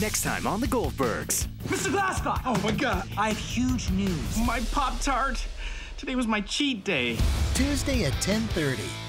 Next time on the Goldbergs. Mr. Glasscock! Oh my God! I have huge news. My Pop-Tart! Today was my cheat day. Tuesday at 10:30.